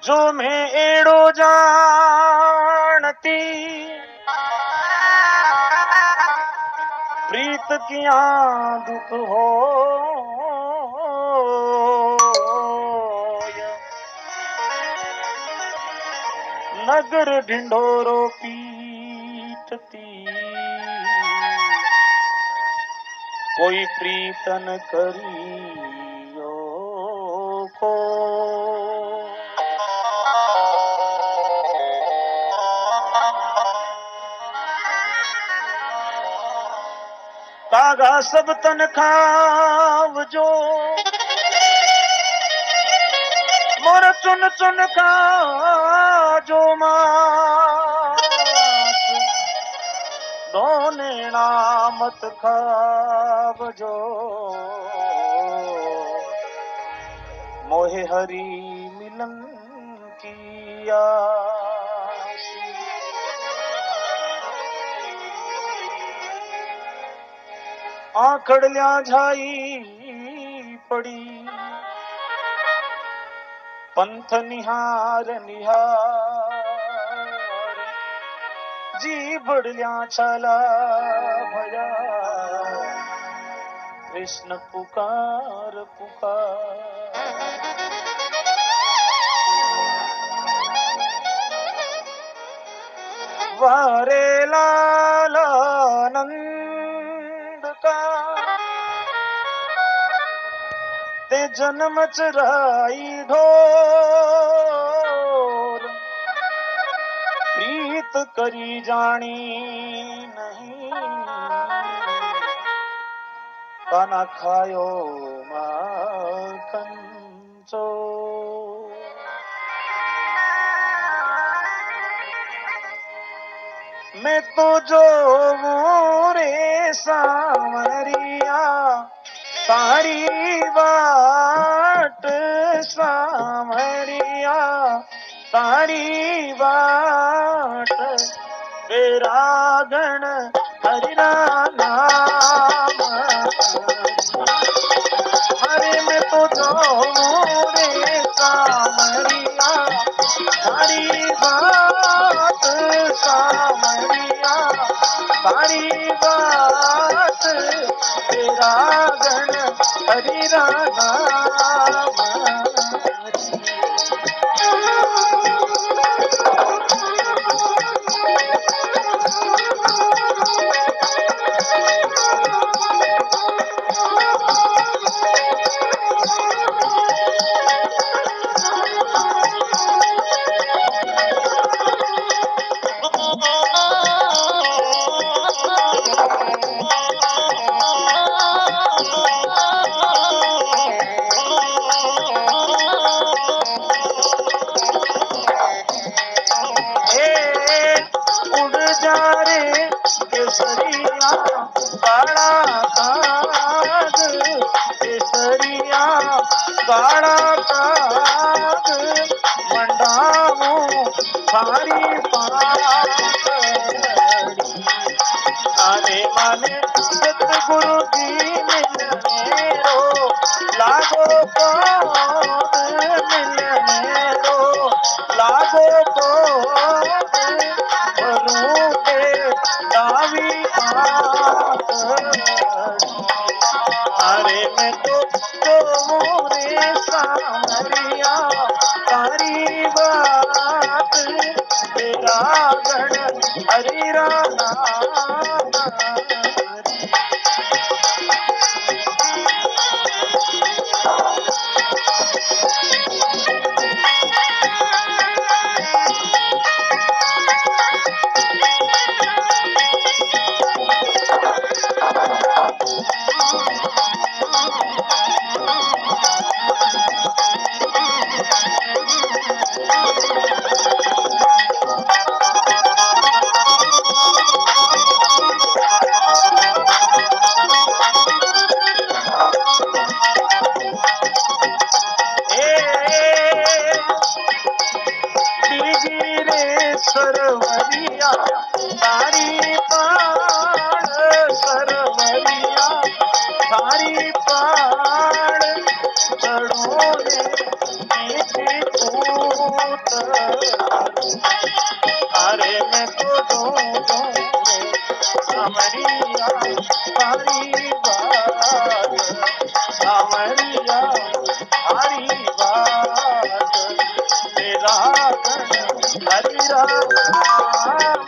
जो मैं एड़ो जानती प्रीत किया दुख हो नगर ढिंढोरो पीटती कोई प्रीतन करियो को कागा सब तन खावजो मोर चुन चुन का जो मास दोने नामत खावजो मोहे हरि मिलन किया आखड़ल्या झाई पड़ी पंथ निहार निहार जी बड़ल्या छला भया कृष्ण पुकार पुकार वारे लालानंद का ते जन्म चराई ढोर प्रीत करी जानी नहीं काना खायो माखन चो मैं तो जो रे सामरिया तारी बाट सामरिया तारी बाट बेरागण हरिरा नाम हरे में तो जो रे सामरिया तारी बाट सामरिया तारी बात बेरागण हरिरा नाम केसरिया काला काग केसरिया काला काग मंडामो सारी पाड़ी आने माने सतगुरु जी मिलने रो लागो मिलने रो लागो दावी अरे मैं तो मोरे सामरिया तारी बात तेरा गण हरिरा नाम सरवरिया तारी पाण सरवरिया तारी पाण चढ़ोने नीचे कूट सारी बात सावरिया सारी बात मेरा गण हरि राम।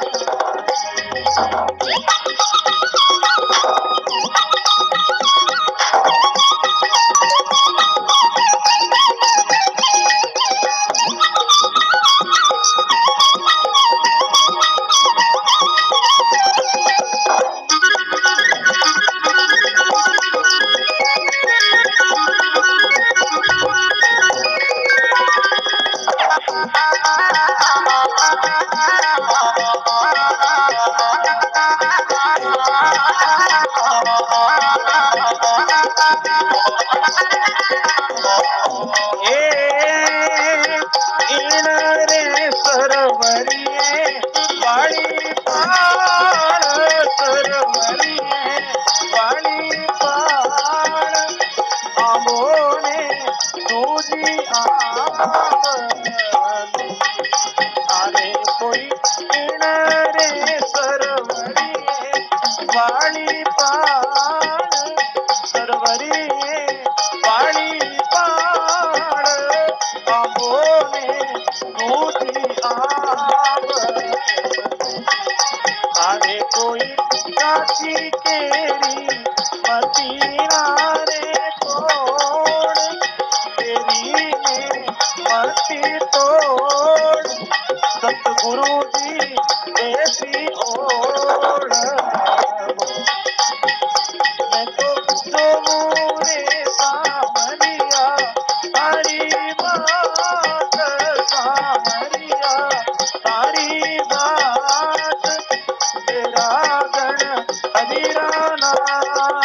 सरवरिये वाली पाण सरवरिये वाली पाण आमोने दूजी अरे कोई रे सरवरिये वाली पाण सरवरिये वाली पाण आमोने दूजी अरे कोई काची केरी मतीना रे तोड़ तेरी में मती तोड़ सतगुरु जी ऐसी ओढ़ मैं तो जो मोरे सामरिया हरी बात सामरिया सारी बात तेरा गण हरिरा नाम।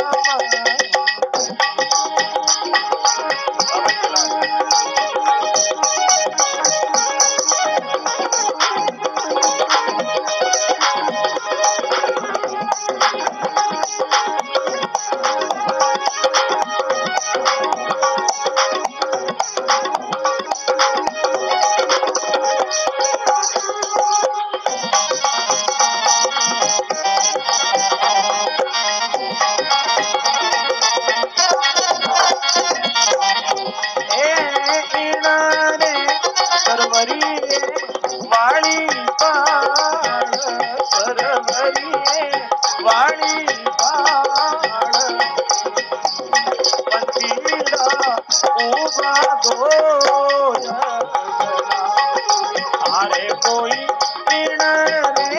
सरवरिये वाली पाण सरवरिये वाली पाण पंचीरा उबा दो अरे कोई रे